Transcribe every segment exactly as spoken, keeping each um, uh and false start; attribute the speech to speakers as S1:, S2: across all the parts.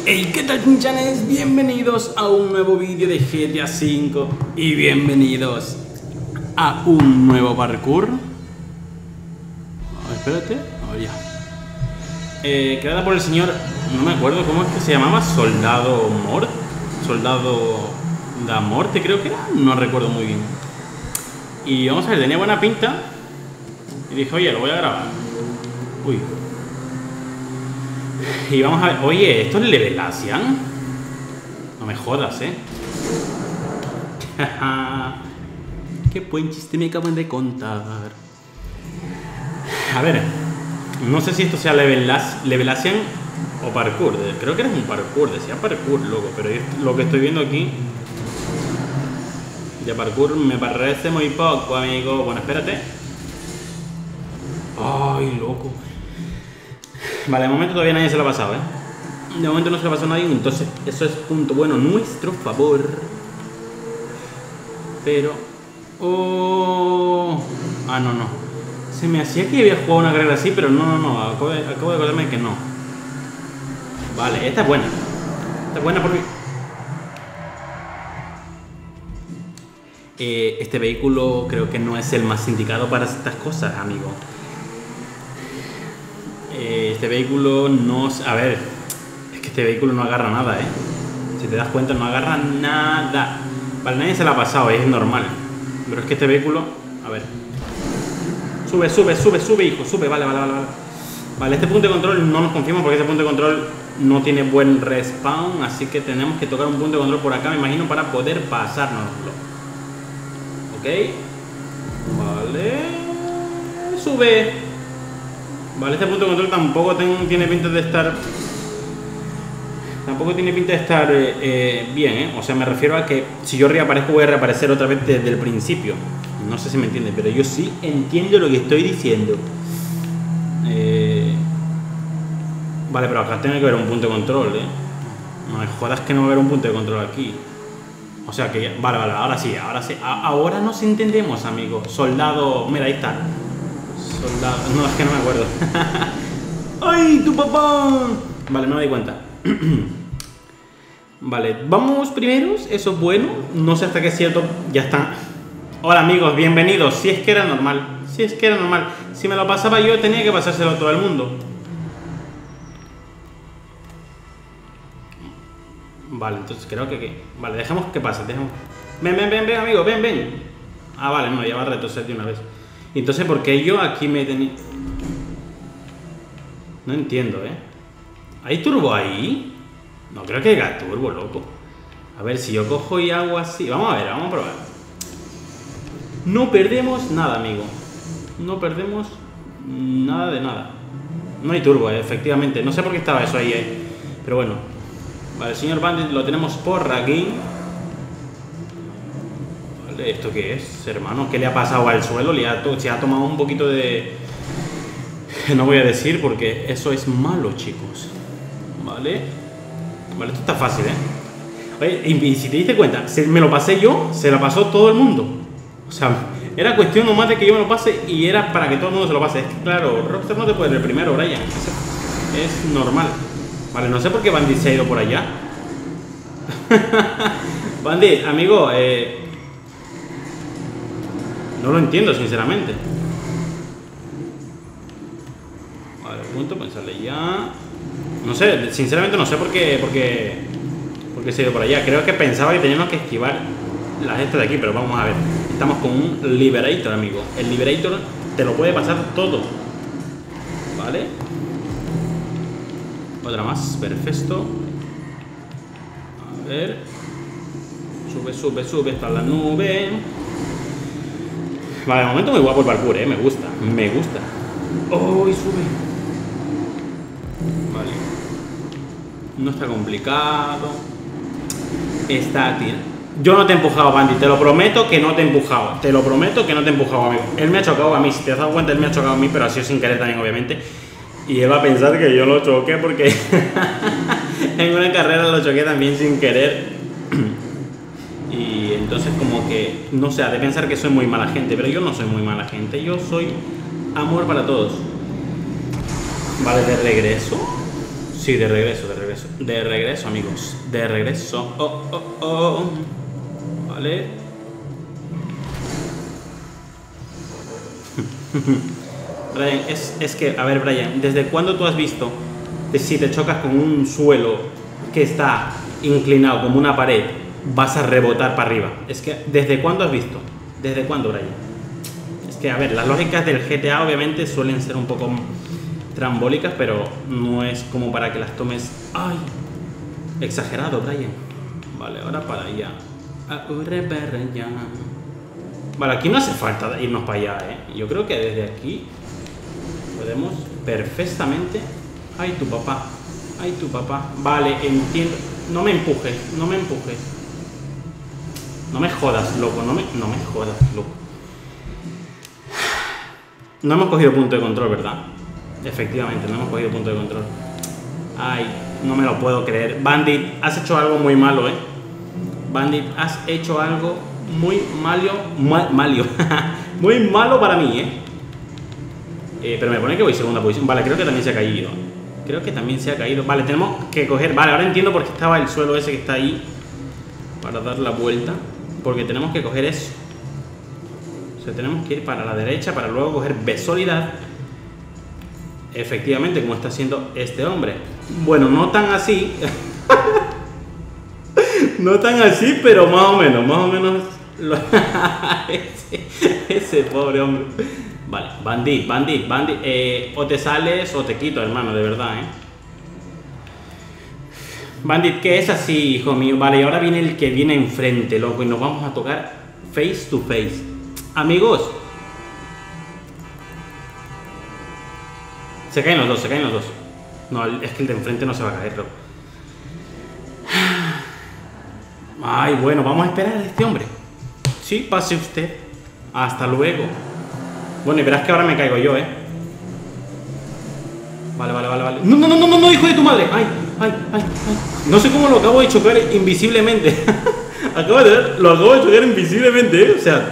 S1: Hey, ¿qué tal, pinchanes? Bienvenidos a un nuevo vídeo de G T A cinco y bienvenidos a un nuevo parkour. Oh, espérate, oh, ya. Eh, creada por el señor, no me acuerdo cómo es que se llamaba, Soldado Mort, Soldado da Morte creo que era, no recuerdo muy bien. Y vamos a ver, tenía buena pinta y dije, oye, lo voy a grabar. Uy. Y vamos a ver, oye, ¿esto es Levelación? No me jodas, ¿eh? Qué buen chiste me acaban de contar. A ver, no sé si esto sea Levelación o parkour. Creo que era un parkour, decía parkour, loco. Pero lo que estoy viendo aquí de parkour me parece muy poco, amigo. Bueno, espérate. Ay, loco. Vale, de momento todavía nadie se lo ha pasado, ¿eh? De momento no se lo ha pasado a nadie, entonces eso es punto bueno, nuestro favor. Pero... Oh... Ah, no, no. Se me hacía que había jugado una carrera así, pero no, no, no. Acabo de, acabo de acordarme que no. Vale, esta es buena. Esta es buena por mí. Eh, este vehículo creo que no es el más indicado para estas cosas, amigo. Este vehículo no... A ver, es que este vehículo no agarra nada, ¿eh? Si te das cuenta, no agarra nada. Vale, nadie se la ha pasado, es normal. Pero es que este vehículo... A ver. Sube, sube, sube, sube, hijo, sube. Vale, vale, vale, vale. Vale, este punto de control no nos confiamos porque este punto de control no tiene buen respawn. Así que tenemos que tocar un punto de control por acá, me imagino, para poder pasárnoslo. Ok. Vale. Sube. Vale, este punto de control tampoco ten, tiene pinta de estar... Tampoco tiene pinta de estar eh, eh, bien, ¿eh? O sea, me refiero a que si yo reaparezco voy a reaparecer otra vez desde el principio. No sé si me entiende, pero yo sí entiendo lo que estoy diciendo. Eh... Vale, pero acá tiene que haber un punto de control, ¿eh? No me jodas que no va a haber un punto de control aquí. O sea que... Vale, vale, ahora sí, ahora sí. A ahora nos entendemos, amigo. Soldado... Mira, ahí está. Soldado... No, es que no me acuerdo. ¡Ay, tu papá! Vale, no me di cuenta. Vale, vamos primeros. Eso es bueno. No sé hasta qué es cierto. Ya está. Hola, amigos, bienvenidos. Si es que era normal. Si es que era normal. Si me lo pasaba yo, tenía que pasárselo a todo el mundo. Vale, entonces creo que... que... Vale, dejemos que pase. Dejemos... Ven, ven, ven, ven, amigo. Ven, ven. Ah, vale, no, ya va a retroceder de una vez. Entonces, ¿por qué yo aquí me tenía...? No entiendo, ¿eh? ¿Hay turbo ahí? No creo que haya turbo, loco. A ver, si yo cojo y hago así... Vamos a ver, vamos a probar. No perdemos nada, amigo. No perdemos nada de nada. No hay turbo, ¿eh? Efectivamente. No sé por qué estaba eso ahí, ¿eh? Pero bueno. Vale, el señor Bandit lo tenemos por aquí. ¿Esto qué es, hermano? ¿Qué le ha pasado al suelo? ¿Le ha to se ha tomado un poquito de... No voy a decir porque eso es malo, chicos. Vale. Vale, esto está fácil, ¿eh? Oye, y, y si te diste cuenta, se, me lo pasé yo, se la pasó todo el mundo. O sea, era cuestión nomás de que yo me lo pase y era para que todo el mundo se lo pase. Es que, claro, Rockstar no te puede ir el primero, Brian. Es, es normal. Vale, no sé por qué Bandit se ha ido por allá. Bandit, amigo, eh... no lo entiendo, sinceramente. Vale, punto, pensarle ya. No sé, sinceramente no sé por qué, por qué, por qué se ha ido por allá. Creo que pensaba que teníamos que esquivar las estas de aquí, pero vamos a ver. Estamos con un Liberator, amigo. El Liberator te lo puede pasar todo. Vale. Otra más, perfecto. A ver. Sube, sube, sube hasta la nube. Vale, de momento muy guapo el parkour, eh. Me gusta, me gusta. Oh, y sube. Vale. No está complicado. Está, tío. Yo no te he empujado, Bandy. Te lo prometo que no te he empujado. Te lo prometo que no te he empujado, amigo. Él me ha chocado a mí. Si te has dado cuenta, él me ha chocado a mí, pero ha sido sin querer también, obviamente. Y él va a pensar que yo lo choqué porque en una carrera lo choqué también sin querer. Y entonces como que, no sé, ha de pensar que soy muy mala gente, pero yo no soy muy mala gente, yo soy amor para todos. Vale, de regreso. Sí, de regreso, de regreso. regreso. De regreso, amigos. De regreso. Oh, oh, oh. Vale. Brian, es, es que, a ver, Brian, ¿desde cuándo tú has visto que si te chocas con un suelo que está inclinado como una pared, vas a rebotar para arriba? Es que, ¿desde cuándo has visto? ¿Desde cuándo, Brian? Es que, a ver, las lógicas del G T A obviamente suelen ser un poco trambólicas, pero no es como para que las tomes... ¡Ay! Exagerado, Brian. Vale, ahora para allá. Ahora para allá. Vale, aquí no hace falta irnos para allá, ¿eh? Yo creo que desde aquí podemos perfectamente... ¡Ay, tu papá! ¡Ay, tu papá! Vale, entiendo. No me empujes, no me empujes. No me jodas, loco, no me, no me jodas, loco. No hemos cogido punto de control, ¿verdad? Efectivamente, no hemos cogido punto de control. Ay, no me lo puedo creer. Bandit, has hecho algo muy malo, ¿eh? Bandit, has hecho algo muy malo. Mal, malo. Muy malo para mí, ¿eh? ¿eh? Pero me pone que voy segunda posición. Vale, creo que también se ha caído. Creo que también se ha caído. Vale, tenemos que coger... Vale, ahora entiendo por qué estaba el suelo ese que está ahí. Para dar la vuelta. Porque tenemos que coger eso. O sea, tenemos que ir para la derecha para luego coger visualidad. Efectivamente, como está haciendo este hombre. Bueno, no tan así. No tan así, pero más o menos. Más o menos. Lo... ese, ese pobre hombre. Vale, Bandit, Bandit, Bandit. Eh, o te sales o te quito, hermano, de verdad, ¿eh? Bandit, ¿qué es así, hijo mío? Vale, y ahora viene el que viene enfrente, loco. Y nos vamos a tocar face to face. Amigos. Se caen los dos, se caen los dos. No, es que el de enfrente no se va a caer, loco. Ay, bueno, vamos a esperar a este hombre. Sí, pase usted. Hasta luego. Bueno, y verás que ahora me caigo yo, ¿eh? Vale, vale, vale, vale. No, no, no, no, no, hijo de tu madre. Ay, ay, ay, ay. No sé cómo lo acabo de chocar invisiblemente. Acabo de ver, lo acabo de chocar invisiblemente, ¿eh? O sea...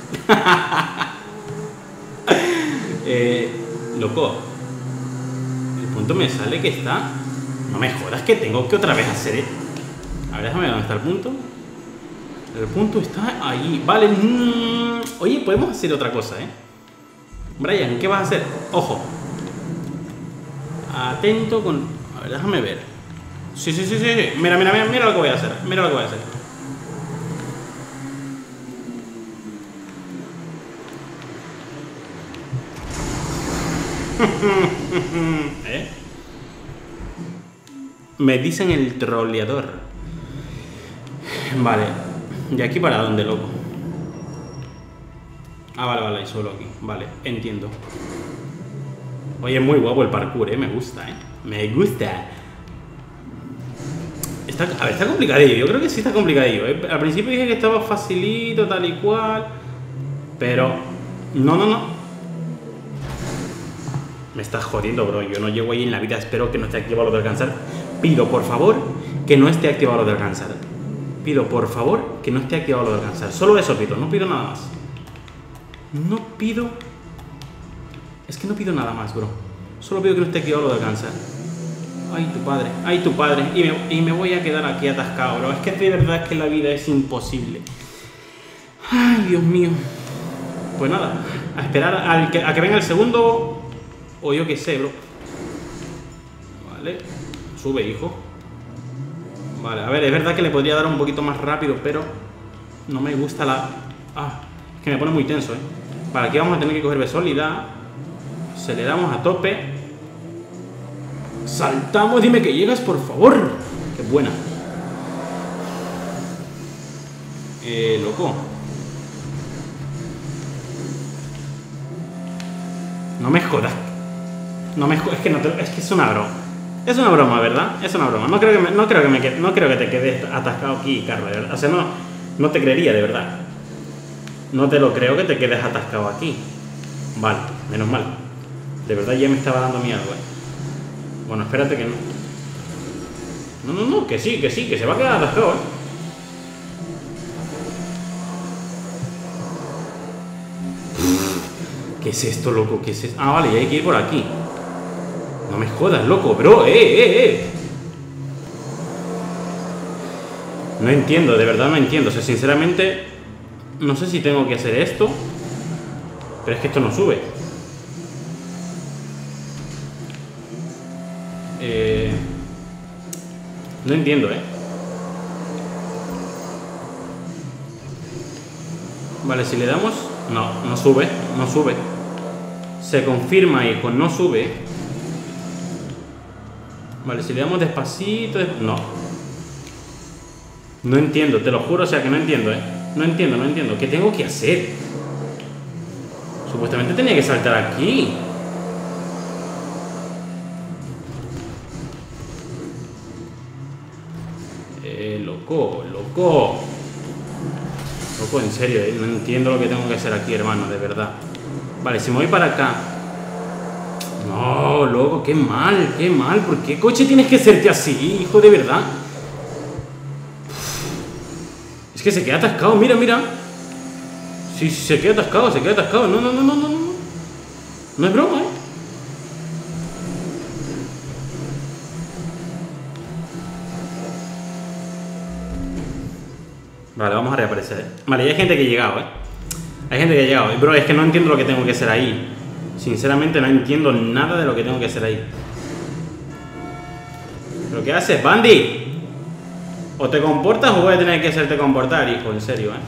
S1: eh, loco. El punto me sale que está... No me jodas que tengo que otra vez hacer... ¿eh? A ver, déjame ver dónde está el punto. El punto está ahí. Vale. Mm, oye, podemos hacer otra cosa, ¿eh? Brian, ¿qué vas a hacer? Ojo. Atento con... A ver, déjame ver. Sí, sí, sí, sí. Mira, mira, mira, mira lo que voy a hacer. Mira lo que voy a hacer. ¿Eh? Me dicen el troleador. Vale. ¿De aquí para dónde, loco? Ah, vale, vale, solo aquí. Vale, entiendo. Oye, muy guapo el parkour, ¿eh? Me gusta, ¿eh? Me gusta. Está, a ver, está complicadillo. Yo creo que sí está complicadillo, ¿eh? Al principio dije que estaba facilito, tal y cual. Pero... No, no, no. Me estás jodiendo, bro. Yo no llego ahí en la vida. Espero que no esté activado lo de alcanzar. Pido, por favor, que no esté activado lo de alcanzar. Pido, por favor, que no esté activado lo de alcanzar. Solo eso pido. No pido nada más. No pido... Es que no pido nada más, bro. Solo pido que no esté activado lo de alcanzar. Ay, tu padre. Ay, tu padre. Y me, y me voy a quedar aquí atascado, bro. Es que de verdad que la vida es imposible. Ay, Dios mío. Pues nada. A esperar al que, a que venga el segundo... O yo qué sé, bro. Vale. Sube, hijo. Vale, a ver, es verdad que le podría dar un poquito más rápido, pero no me gusta la... Ah, es que me pone muy tenso, ¿eh? Vale, aquí vamos a tener que coger visualidad. Aceleramos a tope. Saltamos, dime que llegas, por favor. Qué buena. Eh, loco. No me jodas. No me jodas, es que, no te, es que es una broma. Es una broma, ¿verdad? Es una broma. No creo que, me, no creo que, me quede, no creo que te quedes atascado aquí, Carla, ¿verdad? O sea, no, no te creería, de verdad. No te lo creo que te quedes atascado aquí. Vale, menos mal. De verdad ya me estaba dando miedo, güey. Bueno, espérate que no. No, no, no, que sí, que sí, que se va a quedar atascado, ¿eh? ¿Qué es esto, loco? ¿Qué es esto? Ah, vale, y hay que ir por aquí. No me jodas, loco, bro, eh, eh, eh. No entiendo, de verdad no entiendo. O sea, sinceramente, no sé si tengo que hacer esto. Pero es que esto no sube. Eh, no entiendo, ¿eh? Vale, si le damos... No, no sube, no sube. Se confirma y con no sube. Vale, si le damos despacito... No. No entiendo, te lo juro, o sea que no entiendo, ¿eh? No entiendo, no entiendo. ¿Qué tengo que hacer? Supuestamente tenía que saltar aquí. Eh, loco, loco. Loco, en serio, ¿eh? No entiendo lo que tengo que hacer aquí, hermano, de verdad. Vale, si me voy para acá. No, loco, qué mal, qué mal. ¿Por qué coche tienes que hacerte así, hijo, de verdad? Es que se queda atascado, mira, mira. Sí, sí, se queda atascado, se queda atascado. No, no, no, no, no, no. No es broma, ¿eh? Vale, vamos a reaparecer, ¿eh? Vale, ya hay gente que ha llegado, ¿eh? Hay gente que ha llegado. Bro, es que no entiendo lo que tengo que hacer ahí. Sinceramente no entiendo nada de lo que tengo que hacer ahí. ¿Pero qué haces, Bandy? ¿O te comportas o voy a tener que hacerte comportar, hijo? En serio, ¿eh?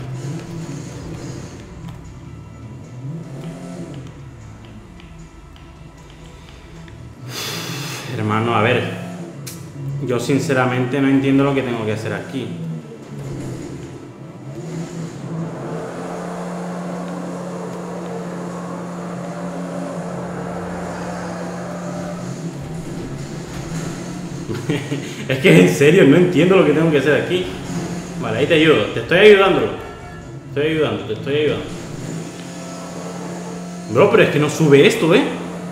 S1: Hermano, a ver. Yo sinceramente no entiendo lo que tengo que hacer aquí. Es que en serio no entiendo lo que tengo que hacer aquí. Vale, ahí te ayudo. Te estoy ayudando. Te estoy ayudando, te estoy ayudando. Bro, pero es que no sube esto, ¿eh?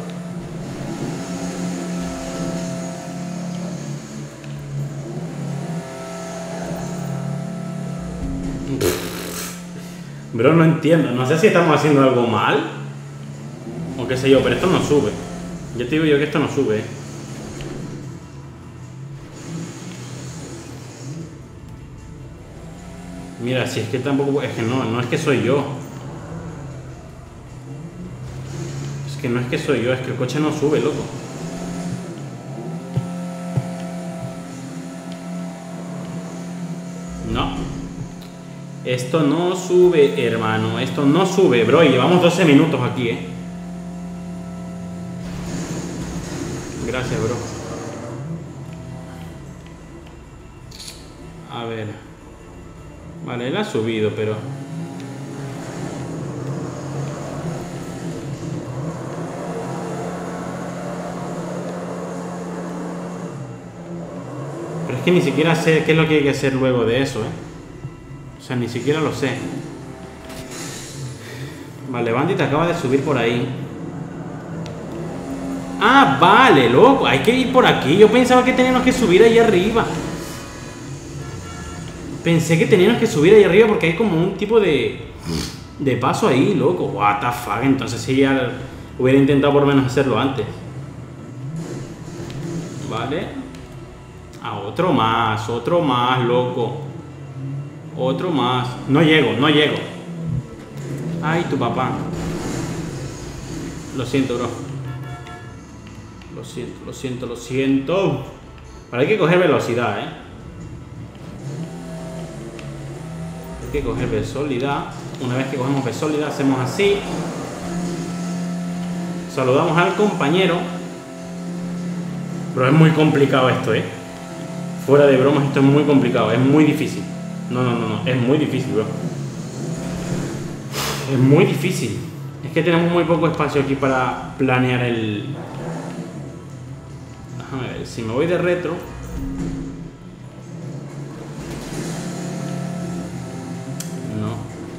S1: Bro, no entiendo. No sé si estamos haciendo algo mal o qué sé yo, pero esto no sube. Ya te digo yo que esto no sube, ¿eh? Mira, si es que tampoco... Es que no, no es que soy yo. Es que no es que soy yo, es que el coche no sube, loco. No. Esto no sube, hermano. Esto no sube, bro. Y llevamos doce minutos aquí, ¿eh? Gracias, bro. A ver... Vale, él ha subido, pero... Pero es que ni siquiera sé qué es lo que hay que hacer luego de eso, ¿eh? O sea, ni siquiera lo sé. Vale, Bandit acaba de subir por ahí. Ah, vale, loco. Hay que ir por aquí. Yo pensaba que teníamos que subir ahí arriba. Pensé que teníamos que subir ahí arriba porque hay como un tipo de... De paso ahí, loco. What the fuck. Entonces sí ya hubiera intentado por lo menos hacerlo antes. Vale. Ah, otro más. Otro más, loco. Otro más. No llego, no llego. Ay, tu papá. Lo siento, bro. Lo siento, lo siento, lo siento. Pero hay que coger velocidad, ¿eh? Hay que coger velocidad. Una vez que cogemos velocidad, hacemos así. Saludamos al compañero. Pero es muy complicado esto, ¿eh? Fuera de bromas, esto es muy complicado. Es muy difícil. No, no, no, no. Es muy difícil, bro. Es muy difícil. Es que tenemos muy poco espacio aquí para planear el... Déjame ver. Si me voy de retro... No.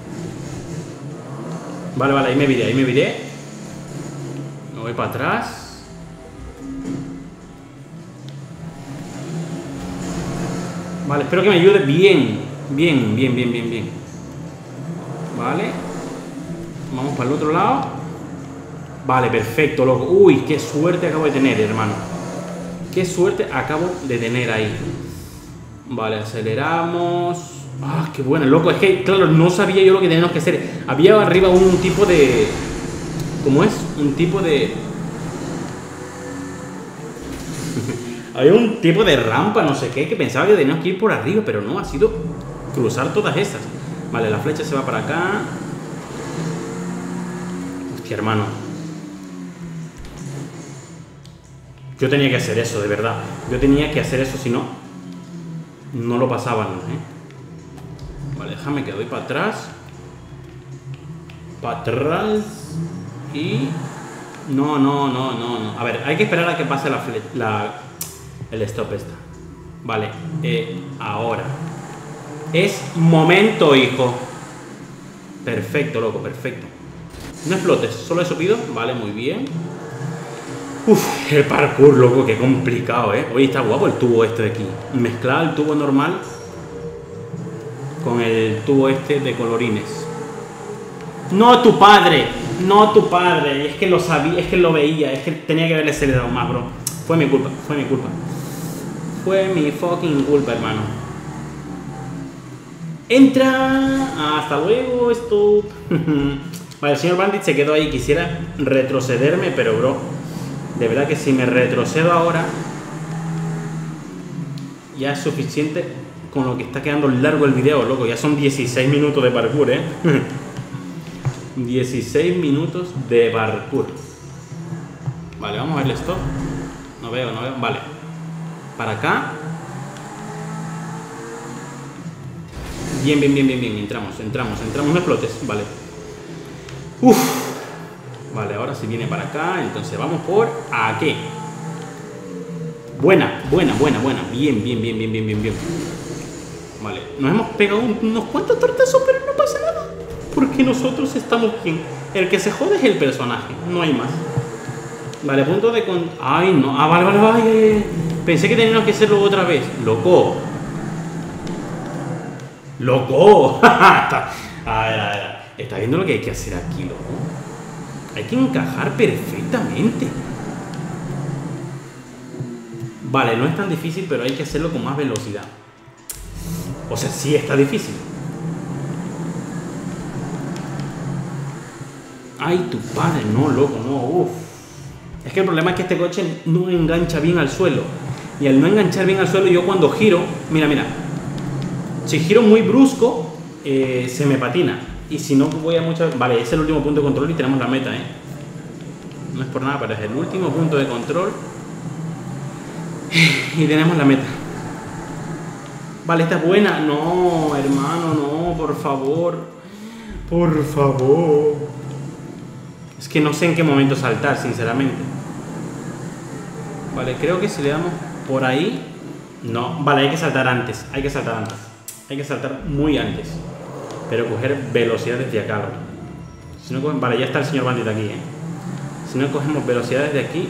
S1: Vale, vale. Ahí me viré, ahí me viré. Me voy para atrás. Vale, espero que me ayude bien. Bien, bien, bien, bien, bien. Vale. Vamos para el otro lado. Vale, perfecto, loco. Uy, qué suerte acabo de tener, hermano. Qué suerte acabo de tener ahí. Vale, aceleramos. Ah, qué bueno, loco. Es que, claro, no sabía yo lo que teníamos que hacer. Había arriba un tipo de... ¿Cómo es? Un tipo de... Había un tipo de rampa, no sé qué, que pensaba que teníamos que ir por arriba, pero no, ha sido cruzar todas esas. Vale, la flecha se va para acá. Hostia, hermano. Yo tenía que hacer eso, de verdad. Yo tenía que hacer eso, si no, no lo pasaban, ¿eh? Vale, déjame que doy para atrás. Para atrás. Y... No, no, no, no, no. A ver, hay que esperar a que pase la flecha, la... el stop esta. Vale, eh, ahora. Es momento, hijo. Perfecto, loco, perfecto. No explotes, solo eso pido. Vale, muy bien. Uf, el parkour, loco, qué complicado, ¿eh? Oye, está guapo el tubo este de aquí. Mezclar el tubo normal con el tubo este de colorines. No tu padre, no tu padre. Es que lo sabía, es que lo veía, es que tenía que haberle acelerado más, bro. Fue mi culpa, fue mi culpa. Fue mi fucking culpa, hermano. Entra. Hasta luego, stop. Vale, el señor Bandit se quedó ahí. Quisiera retrocederme, pero bro, de verdad que si me retrocedo ahora ya es suficiente con lo que está quedando largo el video, loco. Ya son dieciséis minutos de parkour, eh. dieciséis minutos de parkour. Vale, vamos a ver esto. No veo, no veo. Vale. Para acá. Bien, bien, bien, bien, bien. Entramos, entramos, entramos. No explotes. Vale. Uf. Vale, ahora si viene para acá. Entonces vamos por aquí. Buena, buena, buena, buena. Bien, bien, bien, bien, bien, bien, bien. Vale. Nos hemos pegado unos cuantos tortazos, pero no pasa nada. Porque nosotros estamos bien. El que se jode es el personaje. No hay más. Vale, punto de con... Ay, no. Ah, vale, vale, vale. Pensé que teníamos que hacerlo otra vez. Loco. Loco. A ver, a ver. ¿Está viendo lo que hay que hacer aquí, loco? Hay que encajar perfectamente. Vale, no es tan difícil, pero hay que hacerlo con más velocidad. O sea, sí está difícil. Ay, tu padre, no, loco, no, uff. Es que el problema es que este coche no engancha bien al suelo. Y al no enganchar bien al suelo, yo cuando giro... Mira, mira. Si giro muy brusco, eh, se me patina. Y si no voy a mucho... Vale, ese es el último punto de control y tenemos la meta, ¿eh? No es por nada, pero es el último punto de control. Y tenemos la meta. Vale, esta es buena. No, hermano, no, por favor. Por favor. Es que no sé en qué momento saltar, sinceramente. Vale, creo que si le damos por ahí... No, vale, hay que saltar antes. Hay que saltar antes. Hay que saltar muy antes. Pero coger velocidad desde acá, loco. Si no cogen... Vale, ya está el señor Bandit aquí, ¿eh? Si no cogemos velocidad desde aquí...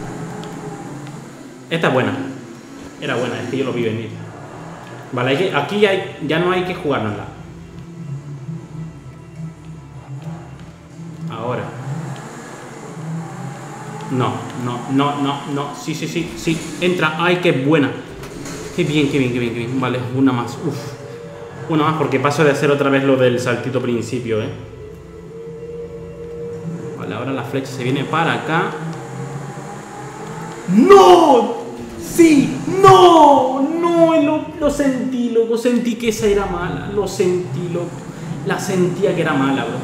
S1: Esta es buena. Era buena, es que yo lo vi venir. Vale, hay que... aquí ya, hay... ya no hay que jugárnosla. Ahora. No, no, no, no, no. Sí, sí, sí, sí. Entra. Ay, qué buena. Qué bien, qué bien, qué bien, qué bien. Vale, una más. Uf. Una más porque paso de hacer otra vez lo del saltito principio, ¿eh? Vale, ahora la flecha se viene para acá. ¡No! ¡Sí! ¡No! ¡No! Lo, lo sentí, loco. Sentí que esa era mala. Lo sentí, loco. La sentía que era mala, bro.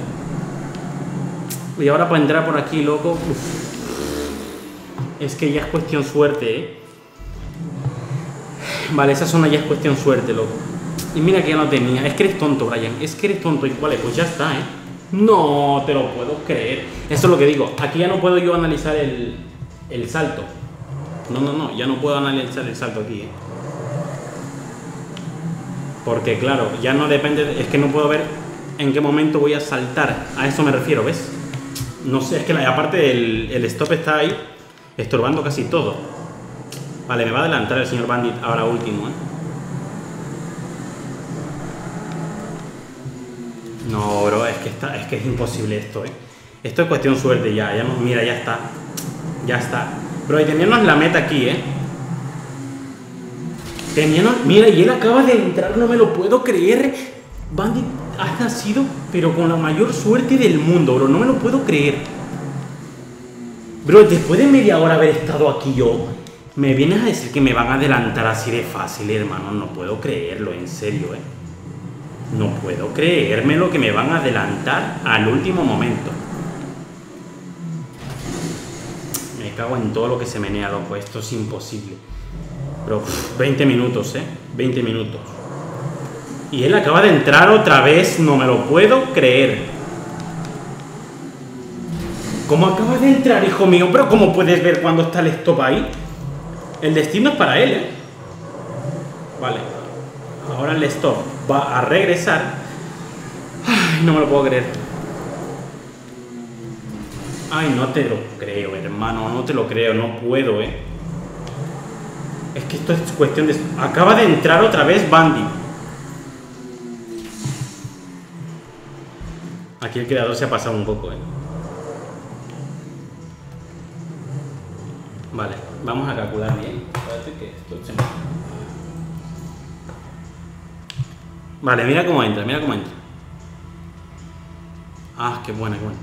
S1: Y ahora para entrar por aquí, loco. Uf. Es que ya es cuestión suerte, ¿eh? Vale, esa zona ya es cuestión suerte, loco. Y mira que ya no tenía. Es que eres tonto, Brian. Es que eres tonto. Y vale, pues ya está, ¿eh? No te lo puedo creer. Eso es lo que digo. Aquí ya no puedo yo analizar el, el salto. No, no, no. Ya no puedo analizar el salto aquí, ¿eh? Porque, claro, ya no depende... De, es que no puedo ver en qué momento voy a saltar. A eso me refiero, ¿ves? No sé, es que la, aparte el, el stop está ahí estorbando casi todo. Vale, me va a adelantar el señor Bandit ahora último, ¿eh? No, bro, es que, está, es que es imposible esto, ¿eh? Esto es cuestión suerte ya, ya no, mira, ya está. Ya está. Bro, y teníamos la meta aquí, ¿eh? Tenía no... Mira, y él acaba de entrar, no me lo puedo creer. Bandit, has nacido, pero con la mayor suerte del mundo, bro. No me lo puedo creer. Bro, después de media hora haber estado aquí yo, me vienes a decir que me van a adelantar así de fácil, hermano. No puedo creerlo, en serio, eh. No puedo creérmelo que me van a adelantar al último momento. Me cago en todo lo que se menea, loco. Esto es imposible. Pero uff, veinte minutos, eh. veinte minutos. Y él acaba de entrar otra vez. No me lo puedo creer. ¿Cómo acaba de entrar, hijo mío? Pero ¿cómo puedes ver cuando está el stop ahí? El destino es para él, eh. Vale. Ahora el stop va a regresar. Ay, no me lo puedo creer. Ay, no te lo creo, hermano. No te lo creo, no puedo, eh. Es que esto es cuestión de... Acaba de entrar otra vez Bandit. Aquí el creador se ha pasado un poco, eh. Vale, vamos a calcular bien. Espérate que esto se me... Vale, mira cómo entra, mira cómo entra. Ah, qué buena, qué buena.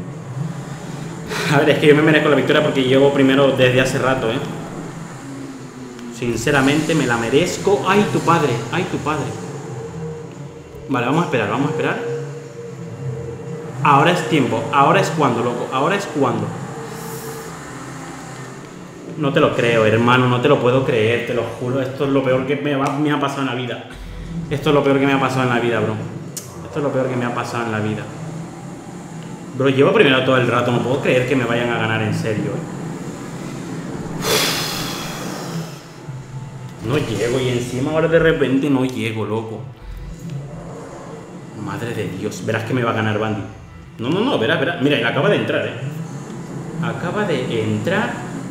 S1: A ver, es que yo me merezco la victoria porque llevo primero desde hace rato, ¿eh? Sinceramente me la merezco. ¡Ay, tu padre! ¡Ay, tu padre! Vale, vamos a esperar, vamos a esperar. Ahora es tiempo. Ahora es cuando, loco. Ahora es cuando. No te lo creo, hermano. No te lo puedo creer, te lo juro. Esto es lo peor que me, va, me ha pasado en la vida. Esto es lo peor que me ha pasado en la vida, bro. Esto es lo peor que me ha pasado en la vida. Bro, llevo primero todo el rato. No puedo creer que me vayan a ganar en serio, eh. No llego y encima ahora de repente no llego, loco. Madre de Dios. Verás que me va a ganar Bandit. No, no, no, verás, verás. Mira, él acaba de entrar, eh. Acaba de entrar.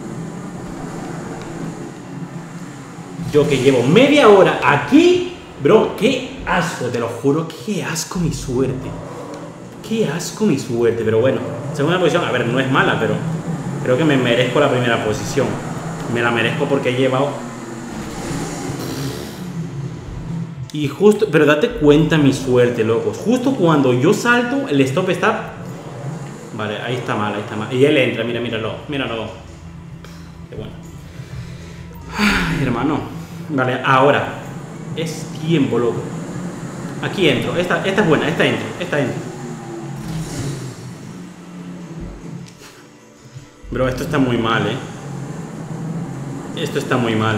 S1: Yo que llevo media hora aquí. Bro, qué asco, te lo juro. Qué asco mi suerte. Qué asco mi suerte. Pero bueno, segunda posición. A ver, no es mala, pero creo que me merezco la primera posición. Me la merezco porque he llevado... Y justo, pero date cuenta mi suerte, locos. Justo cuando yo salto, el stop está... Vale, ahí está mal, ahí está mal. Y él entra, mira, míralo, míralo. Qué bueno. Ay, hermano. Vale, ahora. Es tiempo, loco. Aquí entro. Esta, esta es buena, esta entro, esta entro. Bro, esto está muy mal, eh. Esto está muy mal.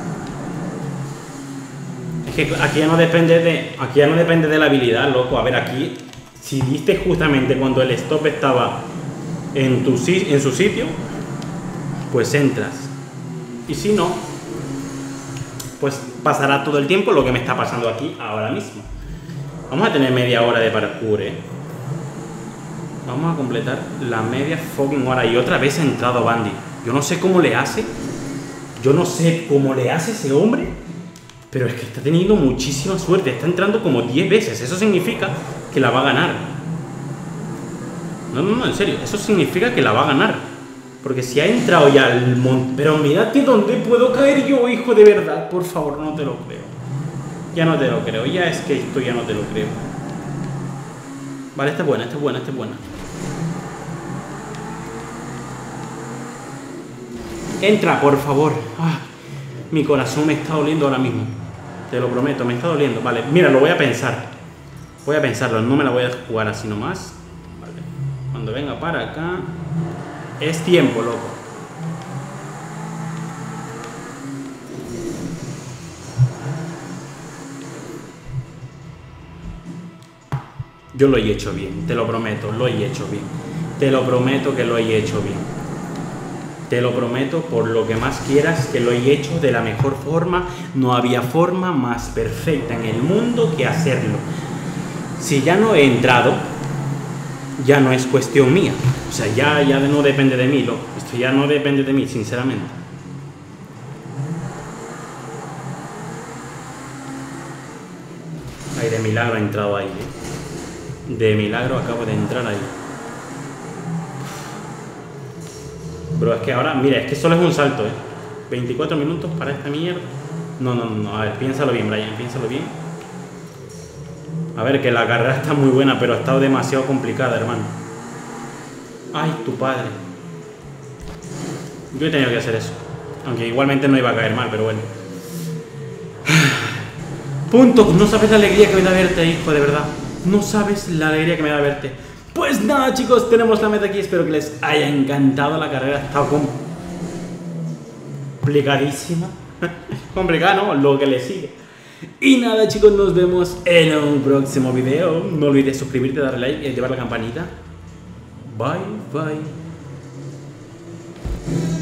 S1: Es que aquí ya no depende de... Aquí ya no depende de la habilidad, loco. A ver, aquí... Si diste justamente cuando el stop estaba en, tu, en su sitio, pues entras. Y si no, pues pasará todo el tiempo lo que me está pasando aquí ahora mismo. Vamos a tener media hora de parkour, ¿eh? Vamos a completar la media fucking hora. Y otra vez ha entrado Bandit. Yo no sé cómo le hace. Yo no sé cómo le hace ese hombre. Pero es que está teniendo muchísima suerte. Está entrando como diez veces. Eso significa que la va a ganar. No, no, no, en serio. Eso significa que la va a ganar. Porque si ha entrado ya al monte... Pero mírate dónde puedo caer yo, hijo, de verdad. Por favor, no te lo creo. Ya no te lo creo. Ya es que esto ya no te lo creo. Vale, esta es buena, esta es buena, esta es buena. Entra, por favor. Ah, mi corazón me está doliendo ahora mismo. Te lo prometo, me está doliendo. Vale, mira, lo voy a pensar. Voy a pensarlo, no me la voy a jugar así nomás. Vale. Cuando venga para acá... Es tiempo, loco. Yo lo he hecho bien, te lo prometo, lo he hecho bien. Te lo prometo que lo he hecho bien. Te lo prometo por lo que más quieras que lo he hecho de la mejor forma. No había forma más perfecta en el mundo que hacerlo. Si ya no he entrado, ya no es cuestión mía. O sea, ya, ya no depende de mí, loco. Esto ya no depende de mí, sinceramente. Ay, de milagro he entrado ahí, ¿eh? De milagro acabo de entrar ahí. Bro, es que ahora, mira, es que solo es un salto, ¿eh? veinticuatro minutos para esta mierda. No, no, no, a ver, piénsalo bien, Brian, piénsalo bien. A ver, que la carrera está muy buena, pero ha estado demasiado complicada, hermano. Ay, tu padre. Yo he tenido que hacer eso. Aunque igualmente no iba a caer mal, pero bueno. Punto. No sabes la alegría que me da verte, hijo, de verdad. No sabes la alegría que me da verte. Pues nada, chicos, tenemos la meta aquí. Espero que les haya encantado. La carrera ha estado complicadísima. Complicada, ¿no? Lo que le sigue. Y nada, chicos, nos vemos en un próximo video. No olvides suscribirte, darle like y activar la campanita. Bye, bye.